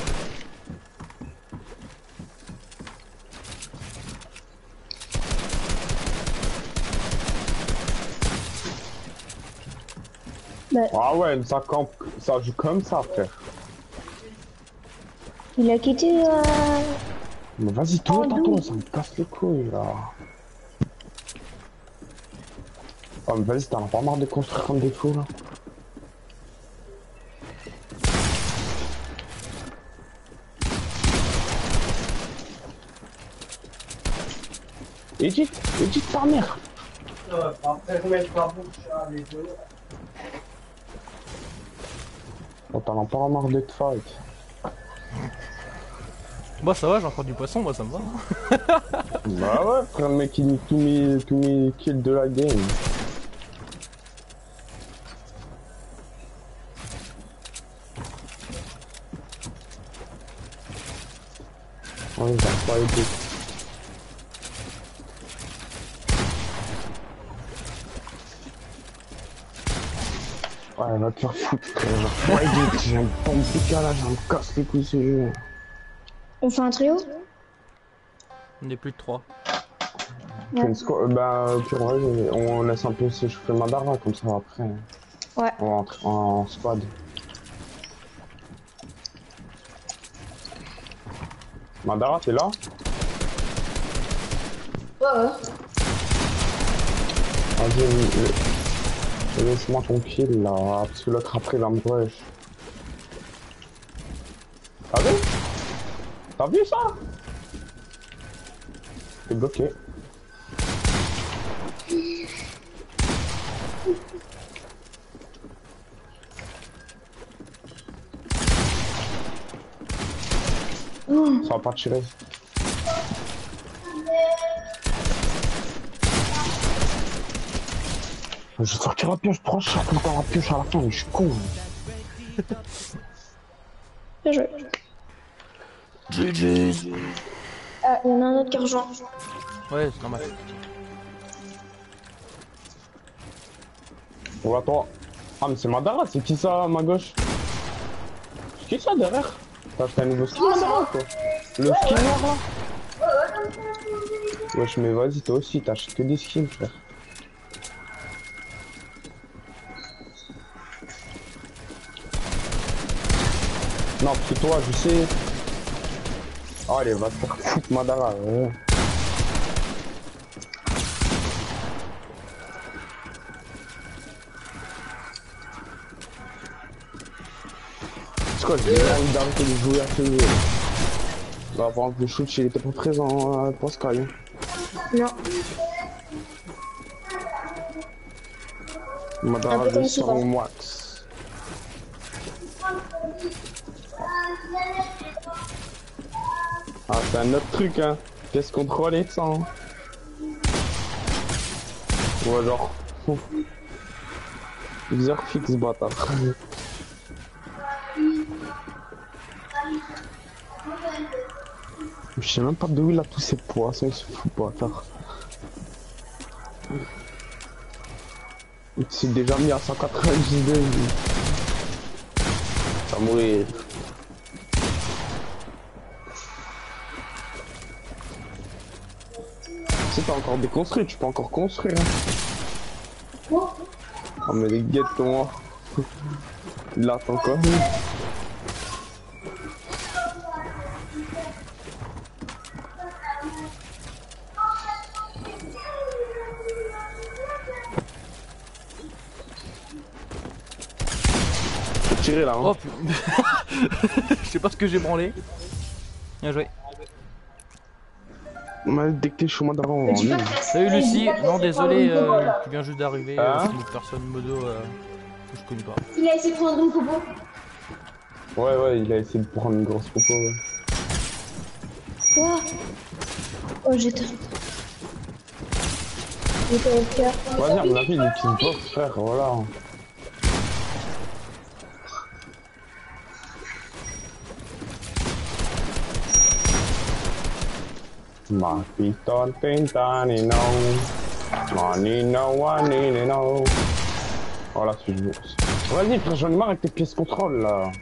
Bah, Ah ouais, mais ça campe, ça joue comme ça, frère. il a quitté... Mais vas-y, toi, Oh, tantôt, non. ça me casse les couilles, là. Oh, mais vas-y, t'en as pas marre de construire comme des fous, là. Edith ta mère. Oh, t'en as pas marre de te fight. Moi ça va, j'ai encore du poisson, moi ça me va. Bah ouais, frère, le mec, il nique tous mes kills de la game. Ouais, j'ai pas aidé. Ouais, va te faire foutre, frère. J'ai pas aidé, j'ai un bon décalage, ça me casse les couilles ce jeu. On fait un trio? On est plus de 3. Fais une bah, au pire, ouais, on laisse un peu s'échauffer Madara, comme ça après. Ouais. On rentre en squad. Madara, t'es là? Ouais. Vas-y, laisse-moi ton kill là, parce que l'autre après il va me rush. T'as vu? T'as vu ça? T'es bloqué. Ça va pas tirer. Je vais sortir la pioche, 3 shots tout le temps la pioche à la fin, mais je suis con. Bien joué. GG. Ah, il y en a un autre qui rejoint. Ouais, c'est normal. Voilà toi. Ah mais c'est Madara, c'est qui ça à ma gauche? C'est qui ça derrière? T'as acheté un nouveau skin Madara quoi? Le skin noir là? Wesh mais vas-y toi aussi, t'achètes que des skins frère. Non parce que toi je sais. Oh, allez va te faire foutre Madara. Ouais. C'est quoi, j'ai envie d'arrêter de jouer à ce jeu. Bah, par exemple, le shoot, il était pas présent à Pascal. Non. Madara, Un peu comme je sors souvent. au max. Ah, c'est un autre truc, hein. Qu'est-ce qu'on contrôle de ça, hein. Ouais, genre. Bizarre fixe, bâtard. Je sais même pas d'où il a tous ses poids, ça il se fout pas tard. Il s'est déjà mis à 192. Ça va mourir. Si t'as encore déconstruit, tu peux encore construire. Hein. Oh mais les guettes comment. Il l'attend encore. Tirer là, hein. Oh putain. Je sais pas ce que j'ai branlé. Bien joué. Dès que t'es chaud, Madara, on Tu va peux en faire Salut Lucie, non désolé, Hein tu viens juste d'arriver, Hein c'est une personne modo que je connais pas. Il a essayé de prendre un popo. Ouais, il a essayé de prendre une grosse popo. Ouais. Quoi? Oh, j'étais. J'étais au cœur. Vas-y, à mon avis, il utilise box, frère, voilà. Ma piton tintani no. Money no one no. Voilà, c'est le bourse. Vas-y, frère, j'en ai marre avec tes pièces contrôle là.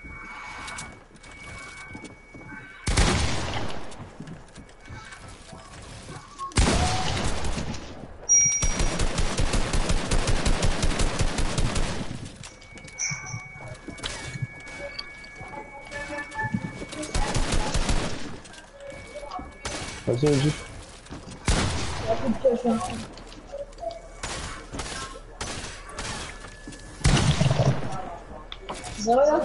Vas-y, vas-y. Voilà.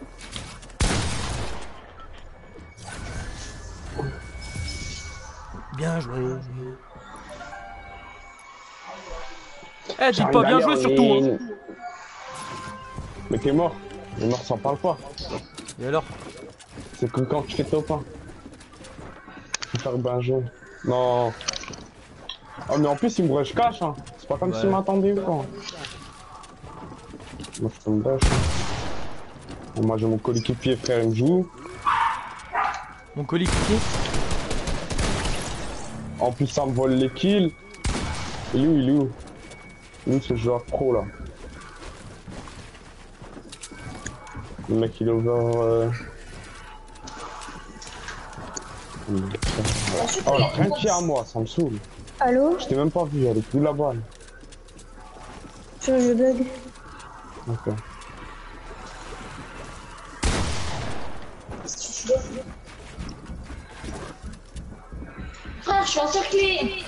Bien joué. Eh, dis pas bien joué surtout. Hein. Mais t'es mort. Les morts s'en parle pas. Et alors? C'est que quand tu fais top 1. Faut faire ben joué. Non. Oh mais en plus il me rush cash hein. C'est pas comme Ouais. s'il m'attendait ou quoi. Moi je peux me dash. Hein. Moi j'ai mon coéquipier frère il me joue. Mon coéquipier? En plus ça me vole les kills. Il est où? Lui ce joueur pro là. Le mec il est over. Oh rien qui est à moi, ça me saoule. Allô? Je t'ai même pas vu, elle est tout là-bas. Je bug. Ok. Frère, je suis encerclé.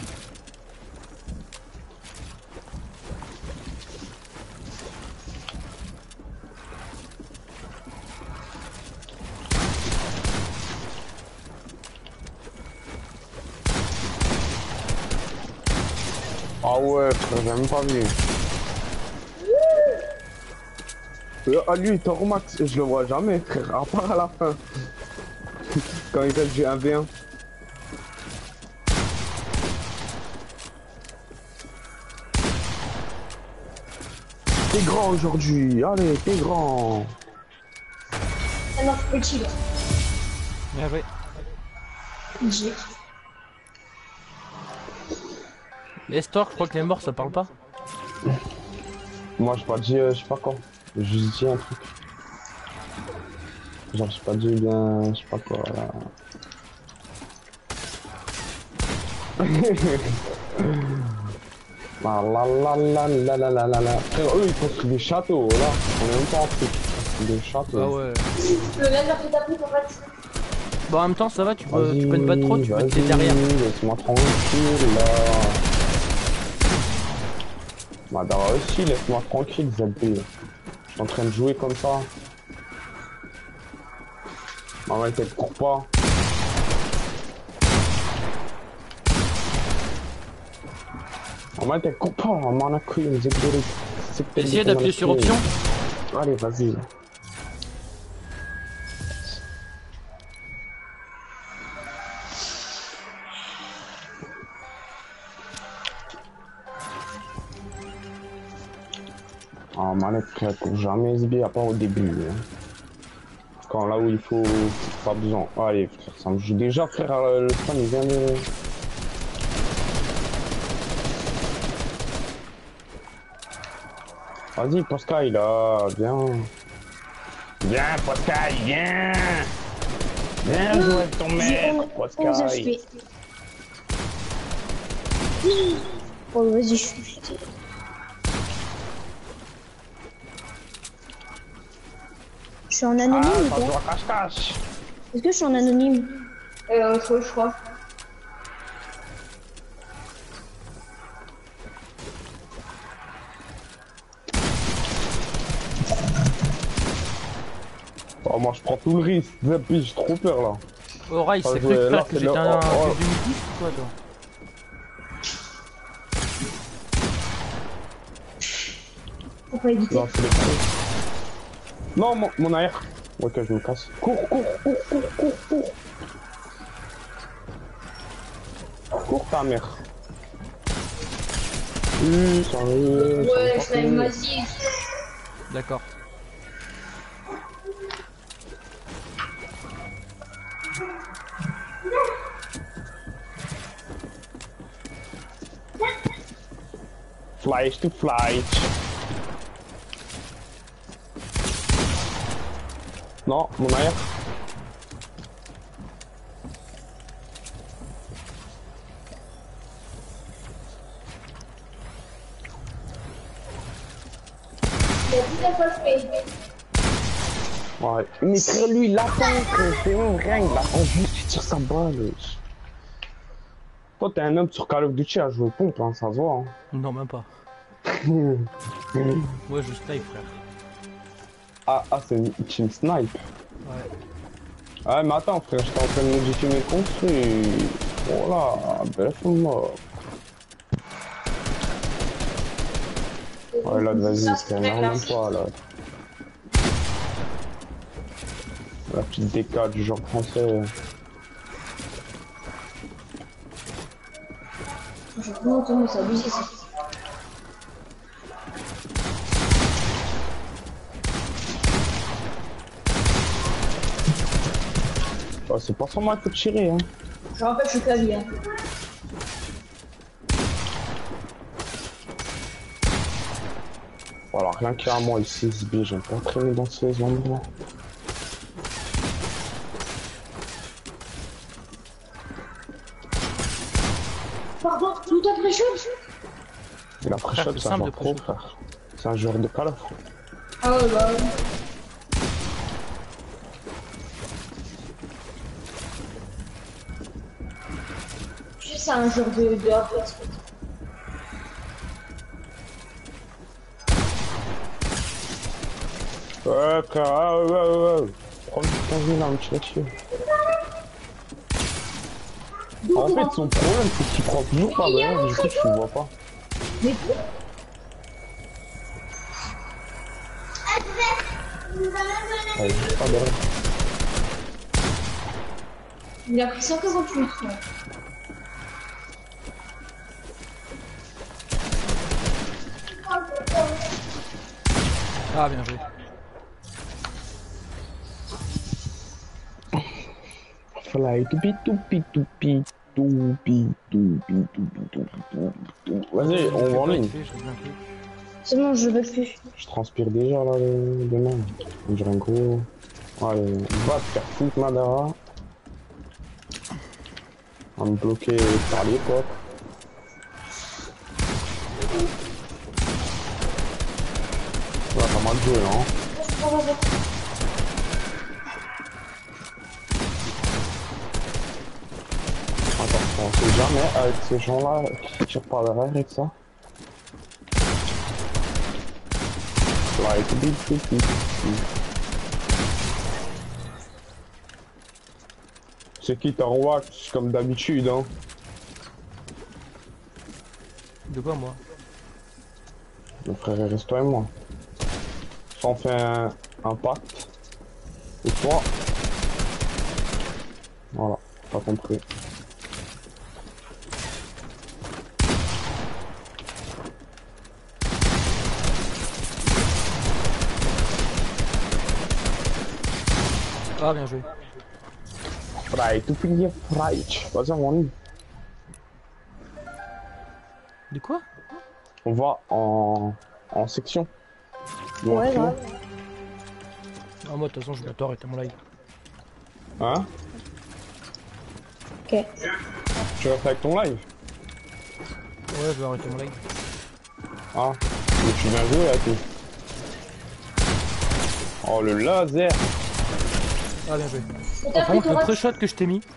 Ah ouais, frère, j'ai même pas vu. Ah lui il est au max, je le vois jamais frère, à part à la fin. Quand il a joué 1v1. T'es grand aujourd'hui, allez, t'es grand. Ah non, petit là. Bien joué. J'ai. Les stores, je crois que les morts ça parle pas. Moi j'ai pas dit, je sais pas quoi. J'ai juste dit un truc. Genre j'ai pas dit bien, je sais pas quoi là. Ah la la la la la la la la. Frère, eux ils construisent des châteaux là. On est même pas en truc. Des châteaux. Ah ouais. Le gars fait ta pute en fait. Bon, en même temps, ça va, tu peux te battre trop, tu peux te derrière. Laisse-moi tranquille là. Madara aussi, laisse-moi tranquille, Zabé. Je suis en train de jouer comme ça. Maman, elle te court pas. Maman, elle te court pas. Maman, a cru, les égorés. Essayez d'appuyer sur option. Allez, vas-y. Ah, manette, frère, pour jamais SB, à part au début. Hein. Quand là où il faut, pas besoin. Allez, frère, ça me joue déjà, frère, le fan, il vient de... Vas-y, Pascal, là, viens. Viens, Pascal, viens. Viens jouer avec ton maître, Pascal. Oh, vas-y, je suis. Je suis en anonyme ou ça quoi? joue à cache-cache. Est-ce que je suis en anonyme? Je crois. Oh, moi je prends tout le risque, Zappy, j'ai trop peur là. Oh, Rai, c'est cru là, que j'étais un oh. du midi ou quoi, toi? Faut pas éviter. Non, c'est les pros. Non, mon arrière. Ok, je me casse. Cours. Cours ta mère. Sérieux. Ouais, je l'ai vas-y. D'accord. Flash to flight. Non, mon arrière. Ouais, mais frère, lui, il attend, frère, c'est un ring, il attend juste, il tire sa balle. Toi, t'es un homme sur Call of Duty à jouer pompe, hein, ça se voit. Hein. Non, même pas. Ouais, je snipe, frère. Ah, c'est une team snipe. Ouais. Ouais, mais attends, frère, j'étais en train de modifier mes construits. Voilà, belle mort. Ouais, là, vas-y, c'est énorme, toi, là. La petite DK du genre français. Non, Thomas, c'est abusé ça. Oh, c'est pas sur moi qu'il faut tirer, hein. Je rappelle, je suis clavier. Hein. Voilà, rien qu'à moi ici, SB, j'aime pas traîner dans ces endroits. Pardon, tout à pré-shot. Et la pré-shot, c'est c'est un simple joueur de pro, pré-shot. frère. C'est un joueur de Call of. Ah ouais, bah. C'est un genre de FPS. Ouais, frère, ouais. Prends une 15 000 à me tirer dessus. En fait, son problème, c'est qu'il prend toujours pas de du coup, tu le vois pas. Mais Ouais, juste pas de Il a pris 148. Ouais. Ah, bien joué. Fly Vas-y, on va en ligne. C'est bon, je bug plus. Je transpire déjà là de main. On dirait un gros. Allez, va te faire foutre Madara. On me bloquer par les potes. Ouais, pas mal de jeu là. Hein. Attention, on sait jamais avec ces gens-là qui tirent par derrière avec ça. Like big. C'est qui t'en wax comme d'habitude hein. De quoi moi? Mon frère reste toi et moi. Soit on fait un pacte. Ou soit. Voilà, pas compris. Ah, bien joué. Fry, tout finir fry. Vas-y, on y. De quoi? On va en section. Ouais, grave. Ah, moi, de toute façon, je vais bientôt arrêter mon live. Hein? Ok. Tu vas faire avec ton live? Ouais, je vais arrêter mon live. Ah, mais tu viens jouer là, tout. Oh, le laser! Ah, bien joué. Par contre, le pré-shot que je t'ai mis.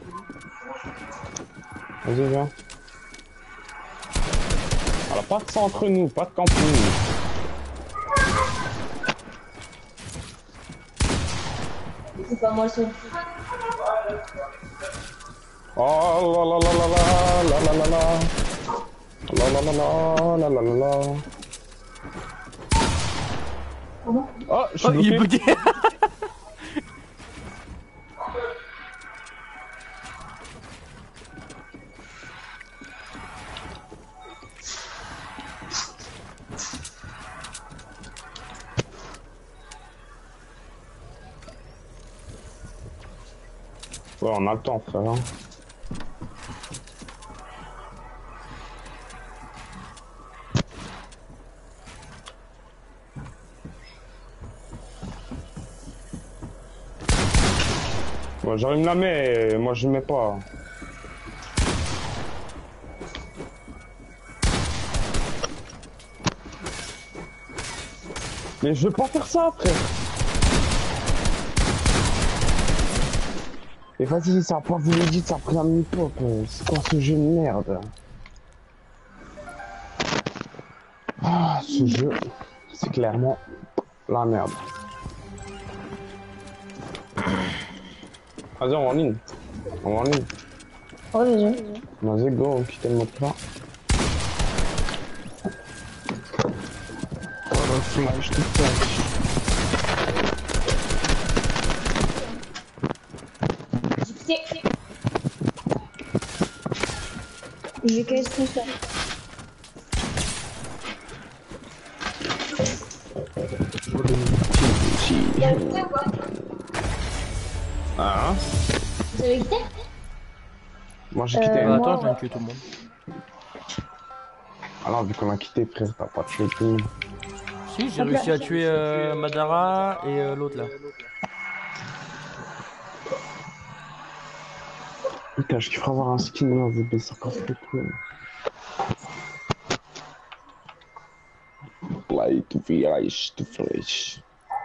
Vas-y, viens. Alors, pas de ça entre nous, pas de camping. C'est pas moi le seul. Oh la la la la la la la la. La la la la la la la la. Oh, je suis Oh, il est bloqué. bugué. Ouais, on a le temps, frère. Hein. Bon, j'allume la mais moi je mets pas. Mais je veux pas faire ça, frère. Et vas-y, ça a pas voulu dire, ça a pris un mini-pop. C'est quoi ce jeu de merde? Ah, ce jeu, c'est clairement la merde. Vas-y, on va en ligne. On va en ligne. Ouais, vas-y. Vas-y, go, on quitte le mode là. Oh, le flash, tout flash. Je vais caler tout ça. Ah, Vous avez quitté? moi j'ai quitté. Attends, moi, je viens de tuer tout le monde. Alors, vu qu'on a quitté, frère, t'as pas tué tout le monde. Si, j'ai réussi à tuer Madara et l'autre là. Putain, je kifferais avoir un skin là, VB, ça casse le cou. Play to flash, to flash.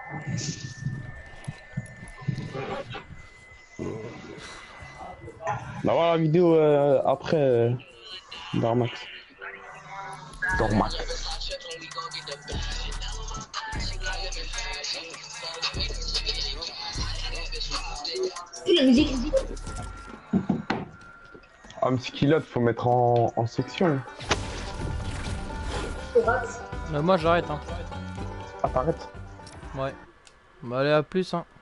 On va voir la vidéo après Dormax. Dormax. La musique. Ah, mais ce qu'il a, faut mettre en section. Moi, j'arrête, hein. Ah, t'arrêtes. Ouais. Bah, allez, à plus, hein.